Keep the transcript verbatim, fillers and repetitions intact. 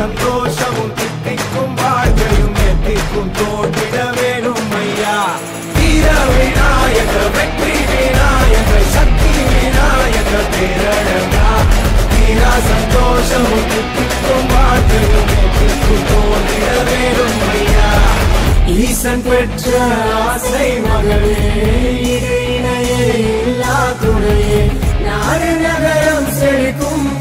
சந்தோஷமும் தித்திக்கும் வாழ்க்கையும் எத்திக்கும் தோன்றிட வேணும் ஐயா. வீர விநாயக வெற்றி விநாயக சக்தி விநாயக பேரழகா. வீரா சந்தோஷமும் தித்திக்கும் வாழ்க்கையும் எத்திக்கும் தோன்றிட வேணும் ஐயா. ஈசன் பெற்ற ஆசை மகளே, இணையே இல்லா துணையே, நாடு நகரம் செழிக்கும்